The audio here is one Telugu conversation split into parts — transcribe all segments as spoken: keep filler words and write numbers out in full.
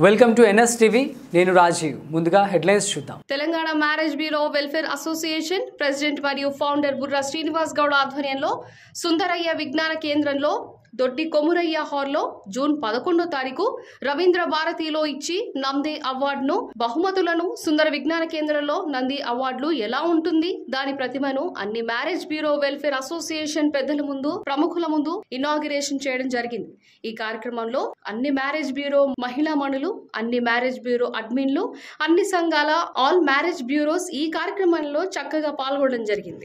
వెల్కమ్ టు ఎన్ఎస్ టీవీ నేను రాజీవ్ ముందుగా హెడ్లైన్స్ చూద్దాం. Telangana marriage bureau welfare association president మరియు ఫౌండర్ బుర్రా శ్రీనివాస్ గౌడ్ ఆధ్వర్యంలో సుందరయ్య విజ్ఞాన కేంద్రంలో దొడ్డి కొమురయ్య హాల్లో జూన్ పదకొండో తారీఖు రవీంద్ర భారతిలో ఇచ్చి నంది అవార్డును బహుమతులను సుందర విజ్ఞాన కేంద్రంలో నంది అవార్డులు ఎలా ఉంటుంది దాని ప్రతిమను అన్ని మ్యారేజ్ బ్యూరో వెల్ఫేర్ అసోసియేషన్ పెద్దల ముందు ప్రముఖుల ముందు ఇనాగ్రేషన్ చేయడం జరిగింది. ఈ కార్యక్రమంలో అన్ని మ్యారేజ్ బ్యూరో మహిళా మణులు, అన్ని మ్యారేజ్ బ్యూరో అడ్మిన్లు, అన్ని సంఘాల ఆల్ మ్యారేజ్ బ్యూరోస్ ఈ కార్యక్రమంలో చక్కగా పాల్గొనడం జరిగింది.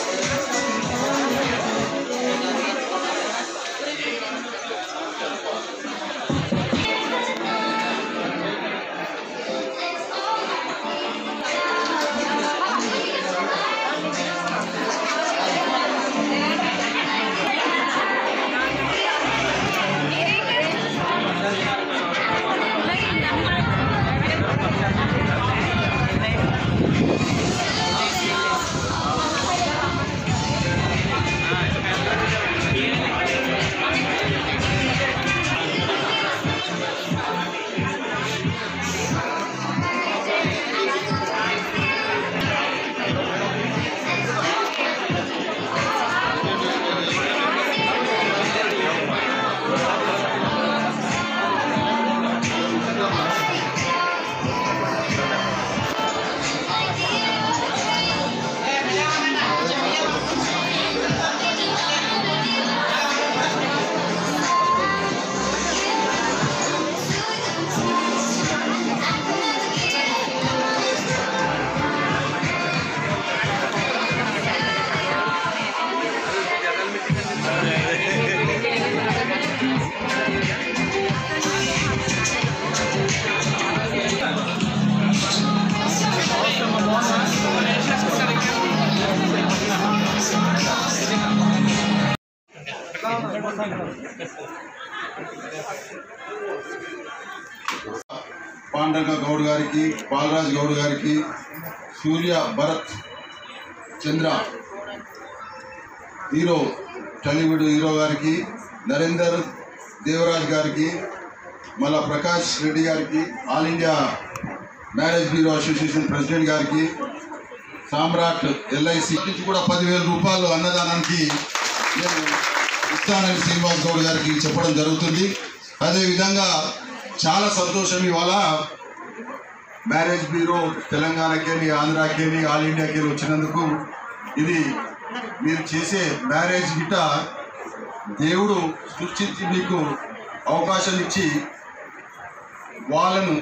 పాండగ గౌడ్ గారికి, బాలరాజ్ గౌడ్ గారికి, Surya Bharat Chandra hero Tollywood hero గారికి, నరేందర్ దేవరాజ్ గారికి, మళ్ళా ప్రకాష్ రెడ్డి గారికి, all India marriage bureau association president గారికి, సామ్రాట్ ఎల్ఐసి నుంచి కూడా పదివేల రూపాయలు అన్నదానానికి నేను ఇస్తానని శ్రీనివాస్ గౌడ్ గారికి చెప్పడం జరుగుతుంది. అదేవిధంగా చాలా సంతోషం, ఇవాళ మ్యారేజ్ బ్యూరో తెలంగాణకేని, ఆంధ్రాకేని, ఆల్ ఇండియాకేని వచ్చినందుకు. ఇది మీరు చేసే మ్యారేజ్ గిట్ట దేవుడు సృష్టించి మీకు అవకాశం ఇచ్చి వాళ్ళను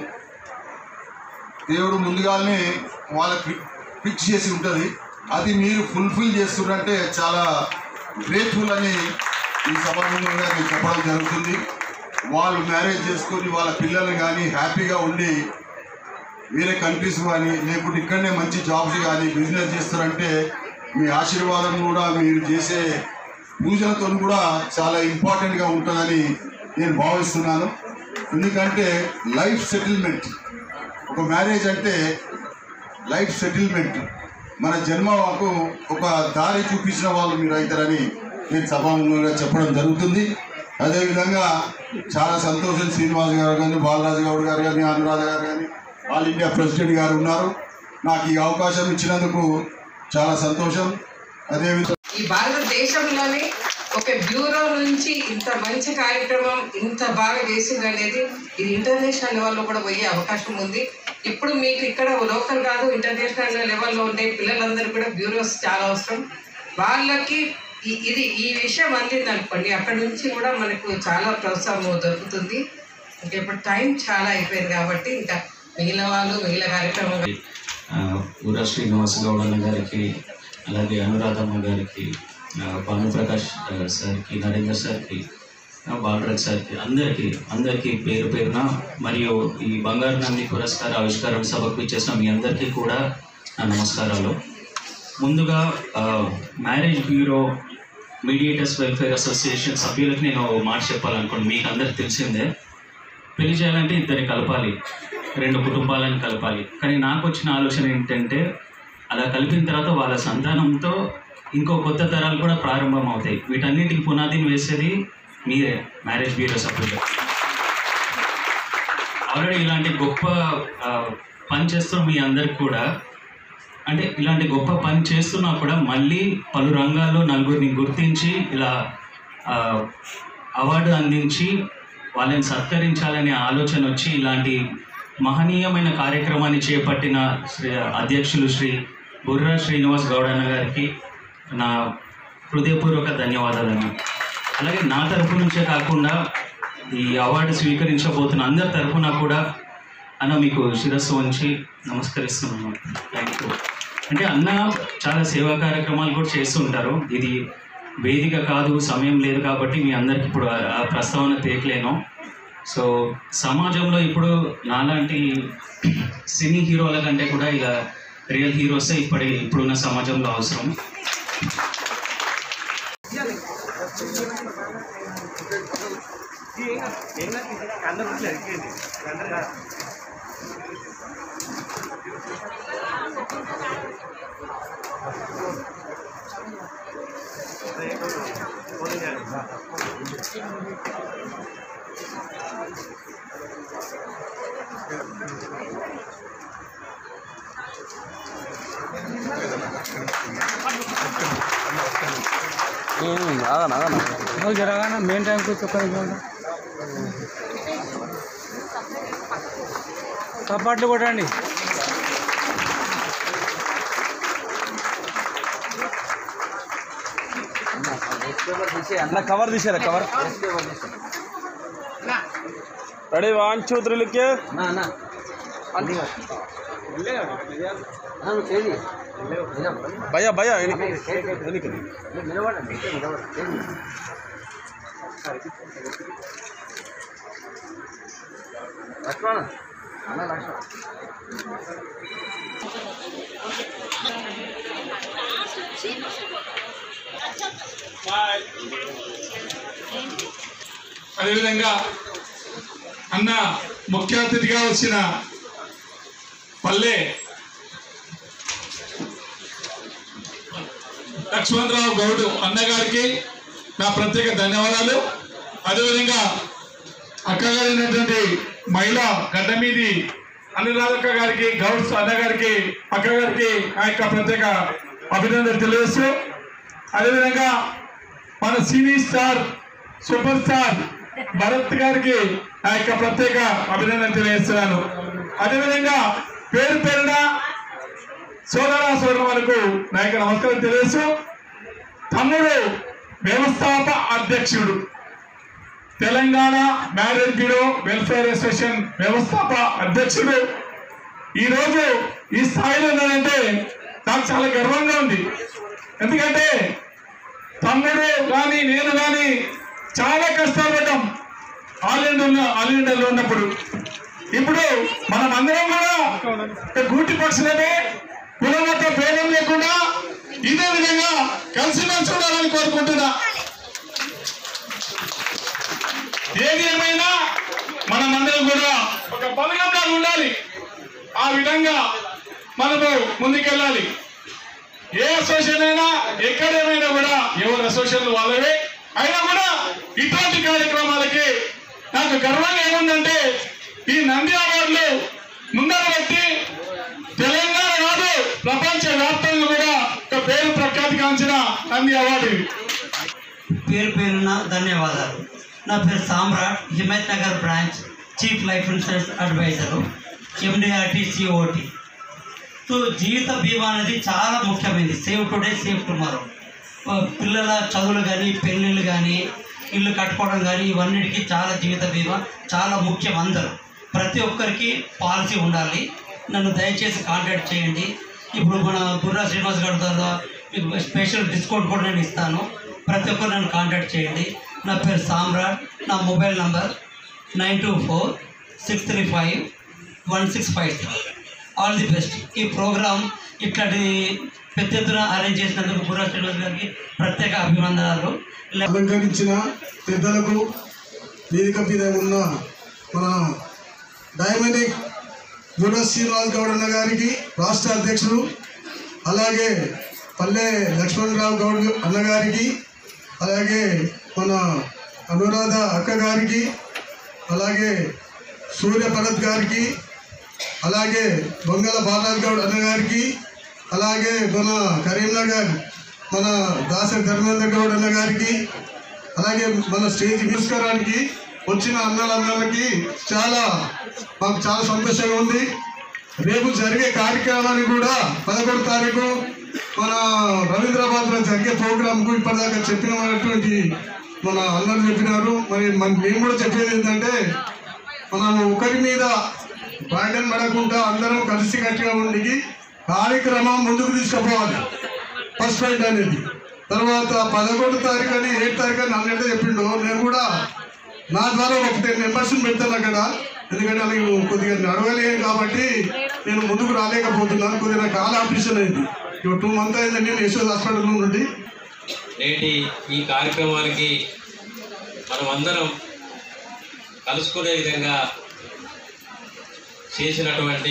దేవుడు ముందుగానే వాళ్ళకి ఫిక్స్ చేసి ఉంటుంది. అది మీరు ఫుల్ఫిల్ చేస్తున్నారంటే చాలా గ్రేట్ఫుల్ అని ఈ సభాముఖంగా మీకు చెప్పడం జరుగుతుంది. వాళ్ళు మ్యారేజ్ చేసుకొని వాళ్ళ పిల్లలు కానీ హ్యాపీగా ఉండి వేరే కంట్రీస్ కానీ లేకుంటే ఇక్కడనే మంచి జాబ్స్ కానీ బిజినెస్ చేస్తారంటే మీ ఆశీర్వాదం కూడా మీరు చేసే పూజలతో కూడా చాలా ఇంపార్టెంట్గా ఉంటుందని నేను భావిస్తున్నాను. ఎందుకంటే లైఫ్ సెటిల్మెంట్, ఒక మ్యారేజ్ అంటే లైఫ్ సెటిల్మెంట్, మన జన్మకు ఒక దారి చూపించిన వాళ్ళు మీరు అవుతారని నేను సభాముఖంగా చెప్పడం జరుగుతుంది. అదేవిధంగా చాలా సంతోషం, శ్రీనివాస్ గారు కానీ, బాలరాజు గౌడ్ గారు కానీ, అనురాధ గారు కానీ, ఆల్ ఇండియా ప్రెసిడెంట్ గారు ఉన్నారు. నాకు ఈ అవకాశం ఇచ్చినందుకు చాలా సంతోషం. అదేవిధంగా ఈ భారతదేశంలోనే ఒక బ్యూరో నుంచి ఇంత మంచి కార్యక్రమం ఇంత బాగా చేసింది అనేది ఇది ఇంటర్నేషనల్ లెవెల్లో కూడా పోయే అవకాశం ఉంది. ఇప్పుడు మీకు ఇక్కడ లోకల్ కాదు, ఇంటర్నేషనల్ లెవెల్లో ఉండే పిల్లలందరూ కూడా బ్యూరోస్ చాలా అవసరం. వాళ్ళకి ఇది ఈ విషయం అందింది అనుకోండి, అక్కడి నుంచి కూడా మనకు చాలా ప్రోత్సాహం దొరుకుతుంది. ఇంకా ఇప్పుడు టైం చాలా అయిపోయింది కాబట్టి ఇంకా మిగిలిన వాళ్ళు మిగిలిన కార్యక్రమం బుర్రా శ్రీనివాస్ గౌడ్ అన్న గారికి, అలాగే అనురాధమ్మ గారికి, భానుప్రకాష్ సార్కి, నరేందర్ సార్కి, బాలరాజ్ సార్కి, అందరికీ అందరికీ పేరు పేరున మరియు ఈ బంగారు నంది పురస్కార ఆవిష్కరణ సభకు ఇచ్చేసిన మీ అందరికీ కూడా నా నమస్కారాలు. ముందుగా marriage bureau mediators welfare association సభ్యులకు నేను మాట చెప్పాలనుకోండి. మీకు అందరికి తెలిసిందే, పెళ్లి చేయాలంటే ఇద్దరిని కలపాలి, రెండు కుటుంబాలను కలపాలి. కానీ నాకు వచ్చిన ఆలోచన ఏంటంటే అలా కలిపిన తర్వాత వాళ్ళ సంతానంతో ఇంకో కొత్త తరాలు కూడా ప్రారంభం అవుతాయి. వీటన్నిటికి పునాదిని వేసేది మీరే మ్యారేజ్ బ్యూరో సభ్యులు. ఆ ఆల్రెడీ ఇలాంటి గొప్ప పని చేస్తున్న మీ అందరికి కూడా, అంటే ఇలాంటి గొప్ప పని చేస్తున్నా కూడా మళ్ళీ పలు రంగాల్లో నలుగురిని గుర్తించి ఇలా అవార్డు అందించి వాళ్ళని సత్కరించాలనే ఆలోచన వచ్చి ఇలాంటి మహనీయమైన కార్యక్రమాన్ని చేపట్టిన శ్రీ అధ్యక్షులు శ్రీ బుర్రా శ్రీనివాస్ గౌడ్ అన్న గారికి నా హృదయపూర్వక ధన్యవాదాలను. అలాగే నా తరపు నుంచే కాకుండా ఈ అవార్డు స్వీకరించబోతున్న అందరి తరఫున కూడా అన్న మీకు శిరస్సు వంచి నమస్కరిస్తున్నాను. Thank you. అంటే అన్న చాలా సేవా కార్యక్రమాలు కూడా చేస్తుంటారు. ఇది వేదిక కాదు, సమయం లేదు కాబట్టి మీ అందరికి ఇప్పుడు ఆ ప్రస్తావన తేయలేను. సో సమాజంలో ఇప్పుడు నాలాంటి సినీ హీరోల కంటే కూడా ఇలా రియల్ హీరోసే ఇప్పటి ఇప్పుడున్న సమాజంలో అవసరం. జరగానా మెయిన్ టైం చప్పట్లు కొట్టండి. కవర్ తీసారా? Cover ready? One two three లిక్కే భయ్యా భయ్యా అదేవిధంగా అన్న ముఖ్య అతిథిగా వచ్చిన పల్లె లక్ష్మణరావు గౌడ్ అన్నగారికి నా ప్రత్యేక ధన్యవాదాలు. అదేవిధంగా అక్కగారైనటువంటి మహిళ గడ్డమీది అనురాధక్క గారికి, గౌడ్స్ అన్నగారికి, అక్కగారికి ఆ యొక్క ప్రత్యేక అభినందనలు తెలియజేస్తూ, అదేవిధంగా మన cine star super star Bharat గారికి ఆ యొక్క ప్రత్యేక అభినందనలు తెలియజేస్తున్నాను. అదేవిధంగా పేరు పేరున సోదర సోదరులకు నా యొక్క నమస్కారం తెలియజేస్తూ, తమ్ముడు వ్యవస్థాపక అధ్యక్షుడు, Telangana marriage bureau welfare association వ్యవస్థాపక అధ్యక్షుడు ఈరోజు ఈ స్థాయిలో ఉన్నాడంటే నాకు చాలా గర్వంగా ఉంది. ఎందుకంటే తమ్ముడు కానీ నేను కానీ చాలా కష్టపడ్డాం ఆల్ ఇండియా ఆల్ ఇండియాలో ఉన్నప్పుడు. ఇప్పుడు మనం అందరం కూడా గూటి పక్షులనే కులమత భేదం లేకుండా ఇదే విధంగా కలిసిమెలిసి ఉండాలని కోరుకుంటున్నా. ఏది ఏమైనా మనం అందరం కూడా ఒక బలగంగా ఉండాలి. ఆ విధంగా మనము ముందుకెళ్ళాలి. ఏ అసోసియేషన్ అయినా ఎక్కడేమైనా కూడా ఎవరు అసోసియేషన్లు వాళ్ళవే అయినా కూడా ఇటువంటి కార్యక్రమాలకి నాకు గర్వంగా ఏముందంటే ఈ నంది అవార్డులు ముందర పెట్టి తెలంగాణ కాదు ప్రపంచ వ్యాప్తంగా కూడా ఒక పేరు ప్రఖ్యాతి కాంచిన నంది అవార్డు. పేరు పేరున ధన్యవాదాలు. నా పేరు Samrat, Himayat Nagar branch chief life insurance advisor, MDRT COT. So జీవిత బీమా అనేది చాలా ముఖ్యమైనది. Save today save tomorrow. పిల్లల చదువులు కానీ, పెళ్ళిళ్ళు కానీ, ఇల్లు కట్టుకోవడం కానీ ఇవన్నిటికీ చాలా జీవిత బీమా చాలా ముఖ్యం. అందరూ ప్రతి ఒక్కరికి పాలసీ ఉండాలి. నన్ను దయచేసి కాంటాక్ట్ చేయండి. ఇప్పుడు మన బుర్రా శ్రీనివాస్ గారి ద్వారా మీకు స్పెషల్ డిస్కౌంట్ కూడా నేను ఇస్తాను. ప్రతి ఒక్కరు నన్ను కాంటాక్ట్ చేయండి. నా పేరు సామ్రాట్. నా mobile number nine two four six three five one six five three. All the best. ఈ ప్రోగ్రాం ఇట్లాంటి పెద్ద ఎత్తున అరేంజ్ చేసినందుకు బుర్రా శ్రీనివాస్ గారికి ప్రత్యేక అభినందనాలు. అలంకరించిన పెద్దలకు, వేదిక మీద ఉన్న మన డైమండిక్ బుర్రా శ్రీనివాస్ గౌడ్ అన్న గారికి రాష్ట్ర అధ్యక్షుడు, అలాగే పల్లె లక్ష్మణరావు గౌడ్ అన్నగారికి, అలాగే మన అనురాధ అక్క గారికి, అలాగే సూర్య భరత్ గారికి, అలాగే బొంగల బాలాజీ గౌడ్ అన్న గారికి, అలాగే మన కరీంనగర్ మన దాసరి ధర్మేంద్ర గౌడ్ అన్న గారికి, అలాగే మన స్టేజ్ పురస్కారానికి వచ్చిన అన్నలందరికీ చాలా మాకు చాలా సంతోషంగా ఉంది. రేపు జరిగే కార్యక్రమాన్ని కూడా పదకొండు తారీఖు మన రవీంద్రాబాద్లో జరిగే ప్రోగ్రాంకు ఇప్పటిదాకా చెప్పినటువంటి మన అన్నలు చెప్పినారు. మరి మేము కూడా చెప్పేది ఏంటంటే మనం ఒకరి మీద బాధ్యత పడకుండా అందరం కలిసి కట్టిగా ఉండి కార్యక్రమం ముందుకు తీసుకుపోవాలి. ఫస్ట్ పాయింట్ అనేది. తర్వాత పదకొండు తారీఖు అని ఏడు తారీఖు అని అన్నట్టు చెప్పిండు. నేను కూడా నా ద్వారా ఒక టెన్ మెంబర్స్ని పెడతాను అక్కడ. ఎందుకంటే అది కొద్దిగా నడవలేదు కాబట్టి నేను ముందుకు రాలేకపోతున్నాను. కొద్దిగా నాకు కాల్ ఆపరేషన్ అయింది. టూ మంత్ అయిందండి నేను యశోద్ హాస్పిటల్ నుండి. నేటి ఈ కార్యక్రమానికి మనం అందరం కలుసుకునే విధంగా చేసినటువంటి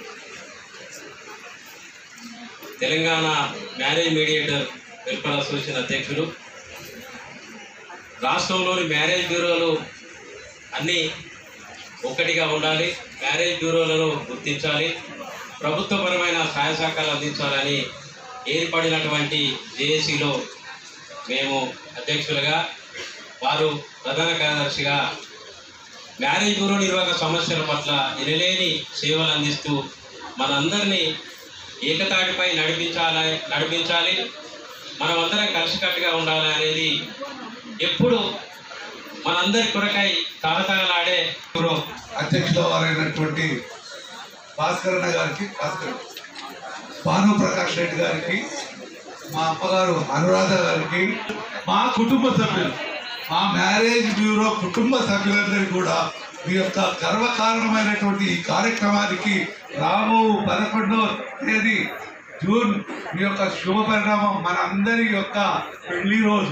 Telangana marriage mediator welfare association అధ్యక్షులు, రాష్ట్రంలోని మ్యారేజ్ బ్యూరోలు అన్నీ ఒక్కటిగా ఉండాలి, మ్యారేజ్ బ్యూరోలను గుర్తించాలి, ప్రభుత్వపరమైన సహాయ సహకారాలు అందించాలని ఏర్పడినటువంటి జేఏసీలో మేము అధ్యక్షులుగా, వారు ప్రధాన కార్యదర్శిగా మ్యారేజ్ బ్యూరో నిర్వాహక సమస్యల పట్ల ఎనలేని సేవలు అందిస్తూ మనందరినీ ఏకతాటిపై నడిపించాలి నడిపించాలి మనమందరం కలిసికట్టుగా ఉండాలి అనేది ఎప్పుడు మనందరి కొరకై తాళతాళలాడే బ్యూరో అధ్యక్షుల వారైనటువంటి భాస్కరన్న గారికి, భాస్కర్ భాను ప్రకాష్ రెడ్డి గారికి, మా అమ్మగారు అనురాధ గారికి, మా కుటుంబ సభ్యులు, మా మ్యారేజ్ బ్యూరో కుటుంబ సభ్యులందరికీ కూడా మీ యొక్క గర్వకారణమైనటువంటి ఈ కార్యక్రమానికి రాబో పదకొండవ తేదీ జూన్ మీ యొక్క శుభ పరిణామం మన అందరి యొక్క పెళ్లి రోజు.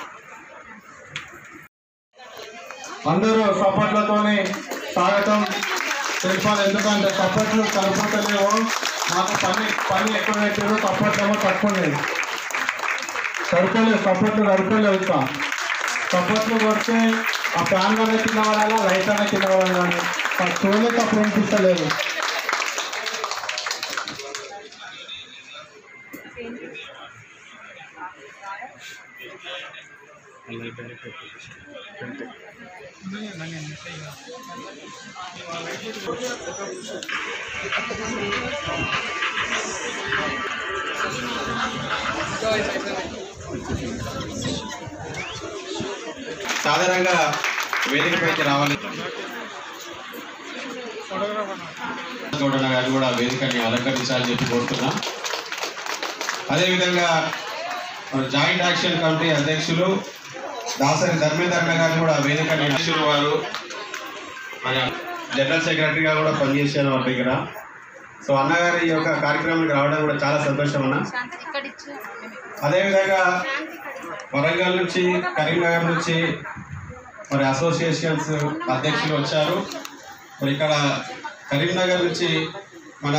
అందరూ సపోర్ట్లతోనే స్వాగతం తెలిపాలి. ఎందుకంటే సపోర్ట్లు సరిపోతలేవు, మాకు పని పని ఎక్కువ పెట్టారు, సపోర్ట్ ఏమో తక్కువ లేదు, సరిపోలేదు, సపోర్ట్లు సరిపోలేవు. ఇంకా సపోర్ట్లు కొడితే ఆ ఫ్యాన్ అనే కింద పడాలా, లైట్ అనే కింద పడాలి, కానీ చూడలే తప్పు అనిపిస్తలేదు. సాధారణంగా వేదికపైకి రావాలి. గౌడన్న గారు కూడా వేదికని అలంకరించాలని చెప్పి కోరుతున్నాం. అదేవిధంగా జాయింట్ యాక్షన్ కమిటీ అధ్యక్షులు దాసరి ధర్మేంద్ర గారు కూడా వేదికని అధ్యక్షులు వారు మన జనరల్ సెక్రటరీగా కూడా పనిచేశారు వాళ్ళ దగ్గర. సో అన్నగారి ఈ యొక్క కార్యక్రమానికి రావడం కూడా చాలా సంతోషం అన్న. అదేవిధంగా వరంగల్ నుంచి, కరీంనగర్ నుంచి మరి అసోసియేషన్స్ అధ్యక్షులు వచ్చారు. మరి ఇక్కడ కరీంనగర్ నుంచి మన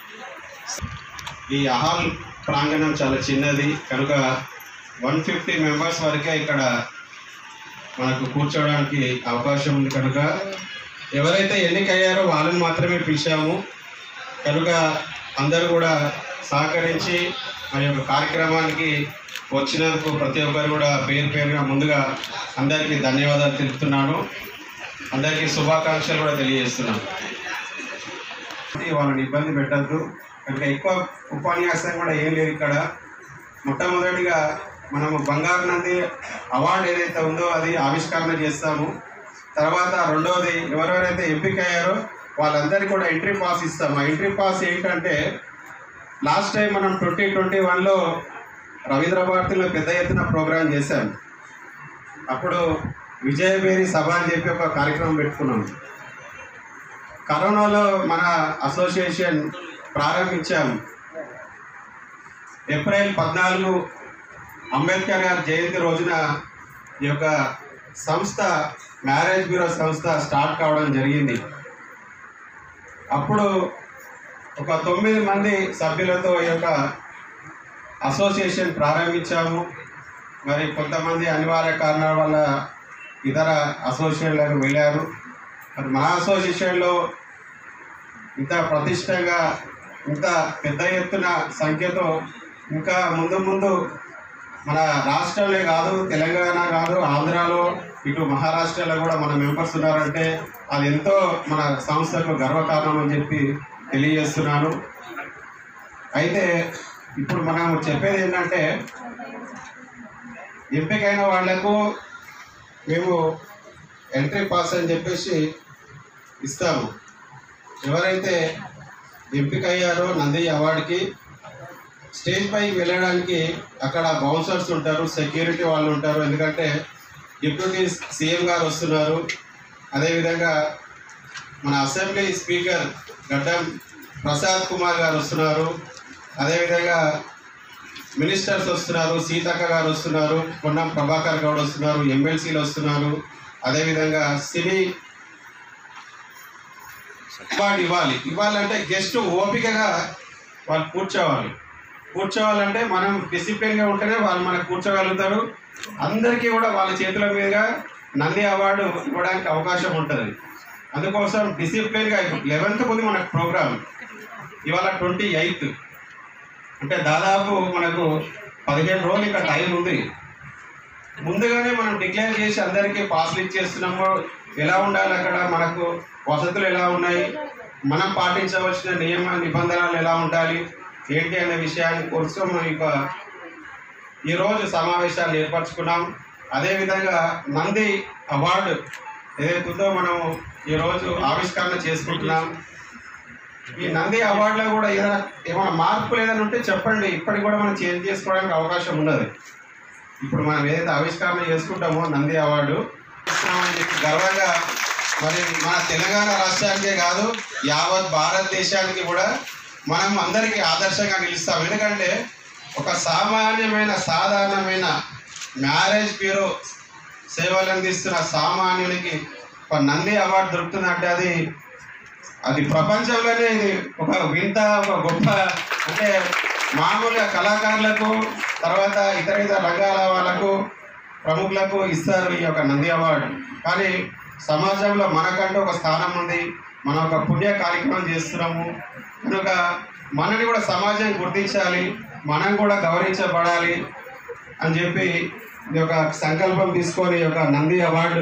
ఈ హాల్ ప్రాంగణం చాలా చిన్నది కనుక వన్ ఫిఫ్టీ మెంబర్స్ వరకే ఇక్కడ మనకు కూర్చోవడానికి అవకాశం ఉంది. కనుక ఎవరైతే ఎన్నికయ్యారో వాళ్ళని మాత్రమే పిలిచాము. కనుక అందరూ కూడా సహకరించి మన యొక్క కార్యక్రమానికి వచ్చినందుకు ప్రతి ఒక్కరు కూడా పేరు పేరుగా ముందుగా అందరికీ ధన్యవాదాలు తెలుపుతున్నాను. అందరికీ శుభాకాంక్షలు కూడా తెలియజేస్తున్నాను. వాళ్ళని ఇబ్బంది పెట్టద్దు. కనుక ఎక్కువ ఉపన్యాసం కూడా ఏం లేదు ఇక్కడ. మొట్టమొదటిగా మనము బంగారు నంది అవార్డు ఏదైతే ఉందో అది ఆవిష్కరణ చేస్తాము. తర్వాత రెండవది ఎవరెవరైతే ఎంపిక అయ్యారో వాళ్ళందరికీ కూడా ఎంట్రీ పాస్ ఇస్తాము. ఆ ఎంట్రీ పాస్ ఏంటంటే లాస్ట్ టైం మనం ట్వంటీ ట్వంటీ వన్లో రవీంద్ర భారతిలో పెద్ద ఎత్తున ప్రోగ్రాం చేశాం. అప్పుడు విజయబేరి సభ అని చెప్పి ఒక కార్యక్రమం పెట్టుకున్నాం. కరోనాలో మన అసోసియేషన్ ప్రారంభించాము. ఏప్రిల్ పద్నాలుగు అంబేద్కర్ గారి జయంతి రోజున ఈ యొక్క సంస్థ మ్యారేజ్ బ్యూరో సంస్థ స్టార్ట్ కావడం జరిగింది. అప్పుడు ఒక తొమ్మిది మంది సభ్యులతో ఈ యొక్క అసోసియేషన్ ప్రారంభించాము. మరి కొంతమంది అనివార్య కారణాల వల్ల ఇతర అసోసియేషన్లకు వెళ్ళారు. మరి మన అసోసియేషన్లో ఇంత ప్రతిష్టంగా ఇంత పెద్ద ఎత్తున సంఖ్యతో ఇంకా ముందు ముందు మన రాష్ట్రంలో కాదు, తెలంగాణ కాదు, ఆంధ్రాలో ఇటు మహారాష్ట్రలో కూడా మన మెంబర్స్ ఉన్నారంటే అది ఎంతో మన సంస్థకు గర్వకారణం అని చెప్పి తెలియజేస్తున్నాను. అయితే ఇప్పుడు మనం చెప్పేది ఏంటంటే ఎంపికైన వాళ్లకు మేము ఎంట్రీ పాస్ అని చెప్పేసి ఇస్తాము. ఎవరైతే ఎంపిక అయ్యారో నంది అవార్డుకి స్టేజ్ పైకి వెళ్ళడానికి అక్కడ బౌన్సర్స్ ఉంటారు, సెక్యూరిటీ వాళ్ళు ఉంటారు. ఎందుకంటే డిప్యూటీ సీఎం గారు వస్తున్నారు, అదేవిధంగా మన అసెంబ్లీ స్పీకర్ గడ్డం ప్రసాద్ కుమార్ గారు వస్తున్నారు, అదేవిధంగా మినిస్టర్స్ వస్తున్నారు, సీతక్క గారు వస్తున్నారు, పొన్నం ప్రభాకర్ గౌడ్ వస్తున్నారు, ఎమ్మెల్సీలు వస్తున్నారు, అదేవిధంగా సినీ అవార్డు ఇవ్వాలి. ఇవ్వాలంటే గెస్ట్ ఓపికగా వాళ్ళు కూర్చోవాలి. కూర్చోవాలంటే మనం డిసిప్లిన్గా ఉంటేనే వాళ్ళు మనకు కూర్చోగలుగుతారు. అందరికీ కూడా వాళ్ళ చేతుల మీదుగా నంది అవార్డు ఇవ్వడానికి అవకాశం ఉంటుంది. అందుకోసం డిసిప్లిన్గా లెవెన్త్ ఉంది మనకు ప్రోగ్రామ్, ఇవాళ ట్వంటీ ఎయిత్ అంటే దాదాపు మనకు పదిహేను రోజులు ఇంకా టైం ఉంది. ముందుగానే మనం డిక్లేర్ చేసి అందరికీ పాస్లు ఇచ్చేస్తున్నాము. ఎలా ఉండాలి, అక్కడ మనకు వసతులు ఎలా ఉన్నాయి, మనం పాటించవలసిన నియమ నిబంధనలు ఎలా ఉండాలి ఏంటి అనే విషయాన్ని కోసం ఇక ఈరోజు సమావేశాన్ని ఏర్పరచుకున్నాం. అదేవిధంగా నంది అవార్డు ఏదైతుందో మనం ఈరోజు ఆవిష్కరణ చేసుకుంటున్నాం. ఈ నంది అవార్డులో కూడా ఏదైనా ఏమైనా మార్పులు ఏదైనా ఉంటే చెప్పండి, ఇప్పటికి కూడా మనం చేంజ్ చేసుకోవడానికి అవకాశం ఉన్నది. ఇప్పుడు మనం ఏదైతే ఆవిష్కరణ చేసుకుంటామో నంది అవార్డు ఇస్తున్నామని చెప్పి గర్వంగా మరి మన తెలంగాణ రాష్ట్రానికే కాదు యావత్ భారతదేశానికి కూడా మనం అందరికీ ఆదర్శంగా నిలుస్తాం. ఎందుకంటే ఒక సామాన్యమైన సాధారణమైన మ్యారేజ్ బ్యూరో సేవలు అందిస్తున్న సామాన్యునికి ఒక నంది అవార్డు దొరుకుతుందంటే అది అది ప్రపంచంలోనే ఇది ఒక వింత, ఒక గొప్ప. అంటే మామూలుగా కళాకారులకు తర్వాత ఇతర ఇతర రంగాల వాళ్ళకు ప్రముఖులకు ఇస్తారు ఈ యొక్క నంది అవార్డు. కానీ సమాజంలో మనకంటూ ఒక స్థానం ఉంది, మనం ఒక పుణ్య కార్యక్రమం చేస్తున్నాము కనుక మనని కూడా సమాజం గుర్తించాలి, మనం కూడా గౌరవించబడాలి అని చెప్పి ఈ యొక్క సంకల్పం తీసుకొని ఈ యొక్క నంది అవార్డు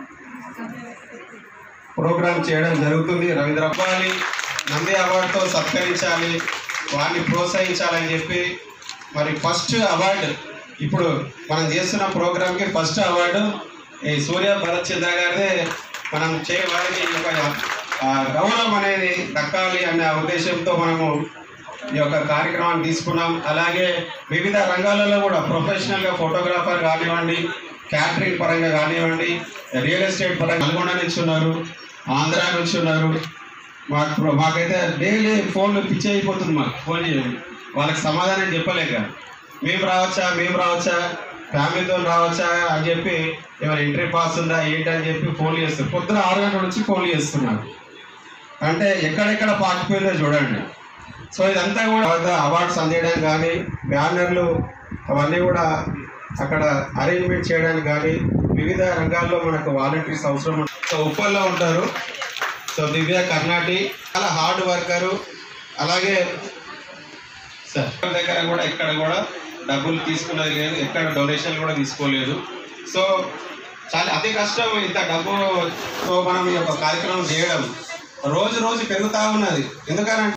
ప్రోగ్రాం చేయడం జరుగుతుంది. రవీంద్ర అబ్బాలి నంది అవార్డుతో సత్కరించాలి, వారిని ప్రోత్సహించాలని చెప్పి మరి ఫస్ట్ అవార్డు ఇప్పుడు మనం చేస్తున్న ప్రోగ్రాంకి ఫస్ట్ అవార్డు ఈ సూర్య భరత్ చంద్ర గారిదే మనం చేయవారికి గౌరవం అనేది దక్కాలి అనే ఉద్దేశంతో మనము ఈ యొక్క కార్యక్రమాన్ని తీసుకున్నాం. అలాగే వివిధ రంగాలలో కూడా ప్రొఫెషనల్గా ఫోటోగ్రాఫర్ కానివ్వండి, క్యాటరింగ్ పరంగా కానివ్వండి, రియల్ ఎస్టేట్ పరంగా నల్గొండ నుంచి ఉన్నారు, ఆంధ్ర నుంచి ఉన్నారు. మాకు మాకైతే డైలీ ఫోన్లు పిచ్చి అయిపోతుంది, మాకు ఫోన్ చేయండి, వాళ్ళకి సమాధానం చెప్పలేక మేము రావచ్చా మేము రావచ్చా ఫ్యామిలీతో రావచ్చా అని చెప్పి ఏమైనా ఎంట్రీ పాస్ ఉందా ఏంటి అని చెప్పి ఫోన్లు చేస్తారు. పొద్దున ఆరు గంటల నుంచి ఫోన్లు చేస్తున్నారు. అంటే ఎక్కడెక్కడ పాకిపోయిందో చూడండి. సో ఇదంతా కూడా అవార్డ్స్ అందేయడం కానీ, బ్యానర్లు అవన్నీ కూడా అక్కడ అరేంజ్మెంట్ చేయడానికి కానీ, వివిధ రంగాల్లో మనకు వాలంటీర్స్ అవసరం. సో ఉప్పల్లో ఉంటారు, సో దివ్య కర్ణాటి చాలా హార్డ్ వర్కరు. అలాగే సార్ దగ్గర కూడా ఎక్కడ కూడా డబ్బులు తీసుకున్నది లేదు, ఎక్కడ డొనేషన్ కూడా తీసుకోలేదు. సో చాలా అతి కష్టం ఇంత డబ్బుతో మనం ఈ యొక్క కార్యక్రమం చేయడం. రోజు రోజు పెరుగుతూ ఉన్నది. ఎందుకనంటే